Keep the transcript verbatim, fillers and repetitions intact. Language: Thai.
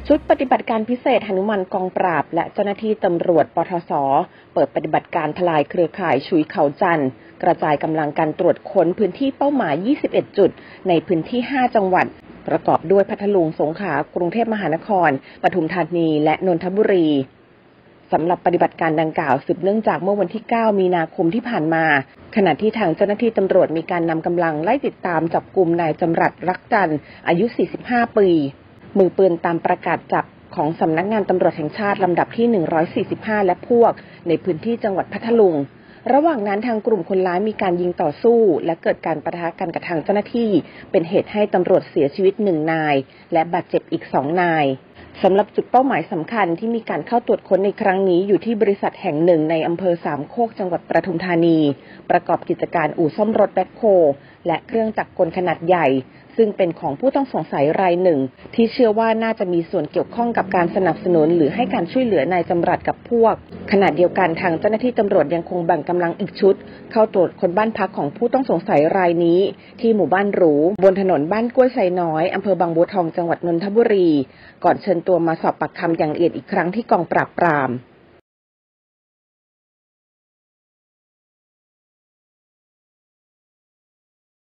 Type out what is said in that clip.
ชุดปฏิบัติการพิเศษหนุมานกองปราบและเจ้าหน้าที่ตำรวจปทศเปิดปฏิบัติการทลายเครือข่ายชุยเขาจันทร์กระจายกำลังการตรวจค้นพื้นที่เป้าหมายยี่สิบเอ็ดจุดในพื้นที่ห้าจังหวัดประกอบด้วยพัทลุงสงขลากรุงเทพมหานครปทุมธานีและนนทบุรีสำหรับปฏิบัติการดังกล่าวสืบเนื่องจากเมื่อวันที่เก้ามีนาคมที่ผ่านมาขณะที่ทางเจ้าหน้าที่ตำรวจมีการนำกำลังไล่ติดตามจับกุมนายจำรัดรักจันทร์อายุสี่สิบห้าปีมือปืนตามประกาศจับของสำนักงานตำรวจแห่งชาติลำดับที่หนึ่งร้อยสี่สิบห้าและพวกในพื้นที่จังหวัดพัทลุงระหว่างนั้นทางกลุ่มคนร้ายมีการยิงต่อสู้และเกิดการปะทะกันกับทางเจ้าหน้าที่เป็นเหตุให้ตำรวจเสียชีวิตหนึ่งนายและบาดเจ็บอีกสองนายสำหรับจุดเป้าหมายสำคัญที่มีการเข้าตรวจค้นในครั้งนี้อยู่ที่บริษัทแห่งหนึ่งในอำเภอสามโคกจังหวัดปทุมธานีประกอบกิจการอู่ซ่อมรถแบ็คโฮและเครื่องจักรกลขนาดใหญ่ซึ่งเป็นของผู้ต้องสงสัยรายหนึ่งที่เชื่อว่าน่าจะมีส่วนเกี่ยวข้องกับการสนับสนุนหรือให้การช่วยเหลือนายจำรัดกับพวกขณะเดียวกันทางเจ้าหน้าที่ตำรวจยังคงแบ่งกำลังอีกชุดเข้าตรวจค้นบ้านพักของผู้ต้องสงสัยรายนี้ที่หมู่บ้านหรูบนถนนบ้านกล้วยไซน้อยอำเภอบางบัวทองจังหวัดนนทบุรีก่อนเชิญตัวมาสอบปากคำอย่างละเอียดอีกครั้งที่กองปราบปราม